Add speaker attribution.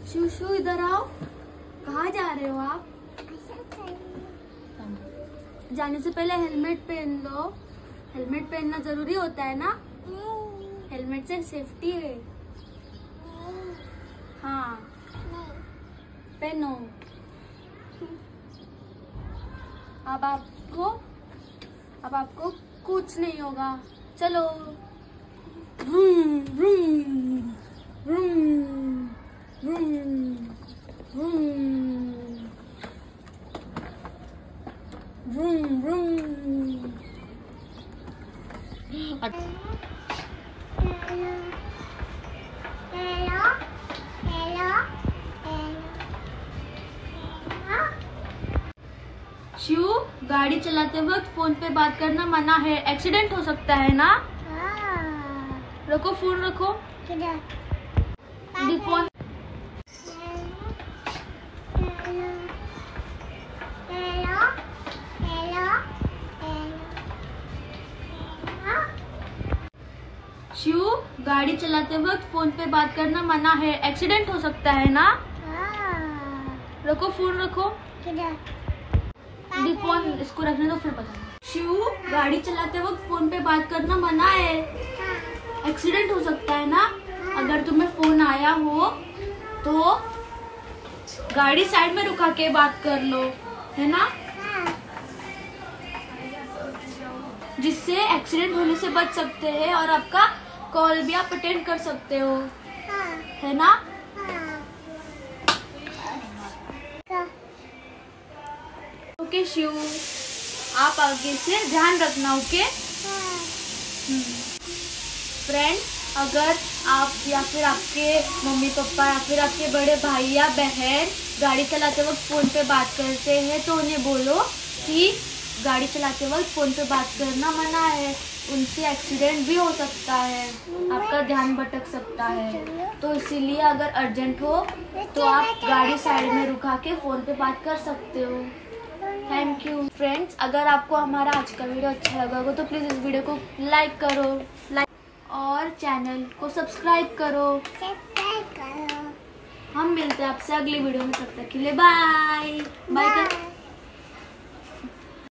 Speaker 1: शू इधर आओ। कहाँ जा रहे हो आप? जाने से पहले हेलमेट पहन लो। हेलमेट पहनना जरूरी होता है ना? हेलमेट से सेफ्टी है। हाँ पहनो। अब आपको कुछ नहीं होगा। चलो। Vroom vroom vroom vroom vroom vroom vroom. Shiv, गाड़ी चलाते वक्त फोन पे बात करना मना है, एक्सीडेंट हो सकता है ना? रखो फोन, रखो। फोन। शिव, गाड़ी चलाते वक्त फोन पे बात करना मना है, एक्सीडेंट हो सकता है ना? रखो फोन, रखो। फोन इसको रखने दो, फिर बताना। शिव, गाड़ी चलाते वक्त फोन पे बात करना मना है, एक्सीडेंट हो सकता है ना? अगर तुम्हें फोन आया हो तो गाड़ी साइड में रुका के बात कर लो, है ना? जिससे एक्सीडेंट होने से बच सकते हैं और आपका कॉल भी आप अटेंड कर सकते हो, है ना? ओके शिव, आप आगे से ध्यान रखना। ओके फ्रेंड्स, अगर आप या फिर आपके मम्मी पापा या फिर आपके बड़े भाई या बहन गाड़ी चलाते वक्त फ़ोन पे बात करते हैं तो उन्हें बोलो कि गाड़ी चलाते वक्त फ़ोन पे बात करना मना है, उनसे एक्सीडेंट भी हो सकता है, आपका ध्यान भटक सकता है। तो इसीलिए अगर अर्जेंट हो तो आप गाड़ी साइड में रुका के फ़ोन पे बात कर सकते हो। Thank you friends. अगर आपको हमारा आज का वीडियो अच्छा लगा हो तो प्लीज़ इस वीडियो को लाइक करो और चैनल को सब्सक्राइब करो। हम मिलते हैं आपसे अगली वीडियो में, तब तक के लिए बाय बाय।